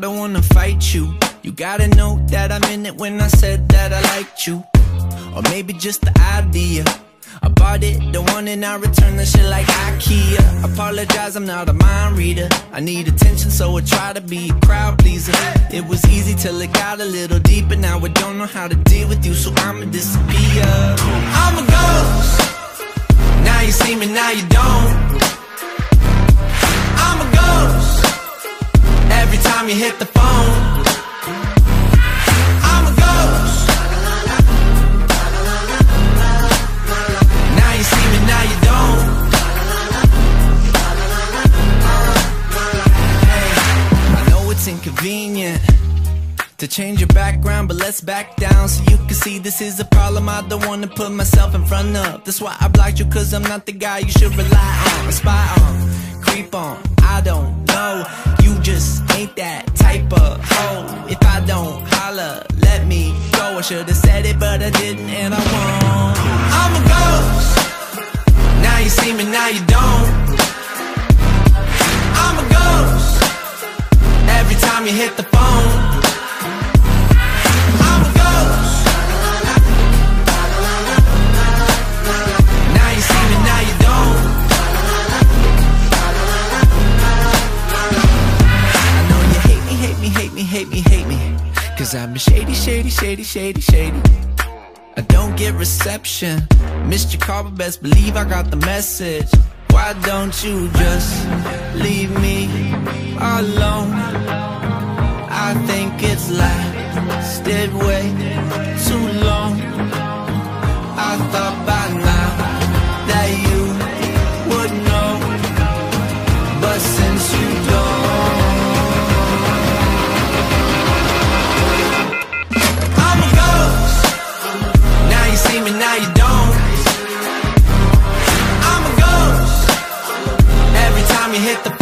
don't wanna fight you. You gotta know that I meant it when I said that I liked you. Or maybe just the idea. I bought it, don't want it, now return the shit like IKEA. Apologize, I'm not a mind reader. I need attention, so I try to be a crowd pleaser. It was easy till it got a little deeper. Now I don't know how to deal with you, so I'ma disappear. I'm a ghost. Now you see me, now you don't. I'm a ghost. Every time you hit the phone. I'm a ghost. Now you see me, now you don't. Hey, I know it's inconvenient to change your background, but let's back down so you can see this is a problem I don't wanna put myself in front of. That's why I blocked you, cause I'm not the guy you should rely on, spy on, creep on. I don't know, you just ain't that type of hoe. If I don't holler, let me go. I should've said it, but I didn't, and I won't. I'm a ghost. Now you see me, now you don't. I'm a ghost. Every time you hit the phone. I'm a ghost. Now you see me, now you don't. I know you hate me, hate me, hate me, hate me, hate me, cause I'm shady, shady, shady, shady, shady. I don't get reception. Missed your call, but best believe I got the message. Why don't you just leave me alone? I think it's lasted way too long. I thought by now that you would know, but since you don't, I'm a ghost. Now you see me, now you don't. I'm a ghost. Every time you hit the